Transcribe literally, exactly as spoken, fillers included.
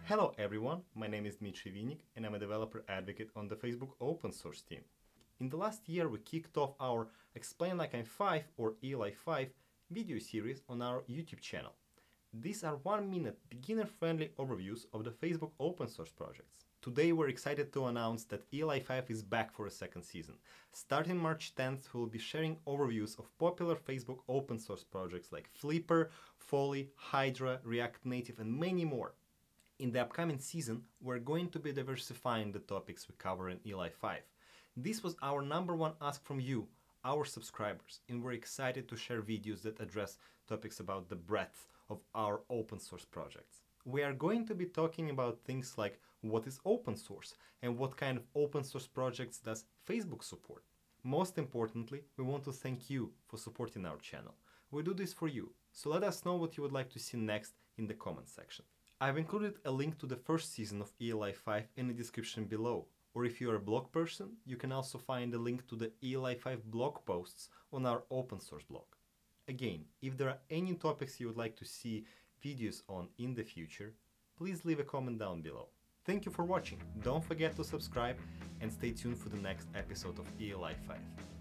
Hello everyone, my name is Dmitry Vinik and I'm a developer advocate on the Facebook open source team. In the last year we kicked off our Explain Like I'm five or E L I five video series on our YouTube channel. These are one minute beginner-friendly overviews of the Facebook open source projects. Today we're excited to announce that E L I five is back for a second season. Starting March tenth, we'll be sharing overviews of popular Facebook open source projects like Flipper, Folly, Hydra, React Native and many more. In the upcoming season, we're going to be diversifying the topics we cover in E L I five. This was our number one ask from you, our subscribers, and we're excited to share videos that address topics about the breadth of our open source projects. We are going to be talking about things like what is open source and what kind of open source projects does Facebook support. Most importantly, we want to thank you for supporting our channel. We do this for you, so let us know what you would like to see next in the comment section. I've included a link to the first season of E L I five in the description below, or if you're a blog person, you can also find a link to the E L I five blog posts on our open source blog. Again, if there are any topics you would like to see videos on in the future, please leave a comment down below. Thank you for watching, don't forget to subscribe and stay tuned for the next episode of E L I five.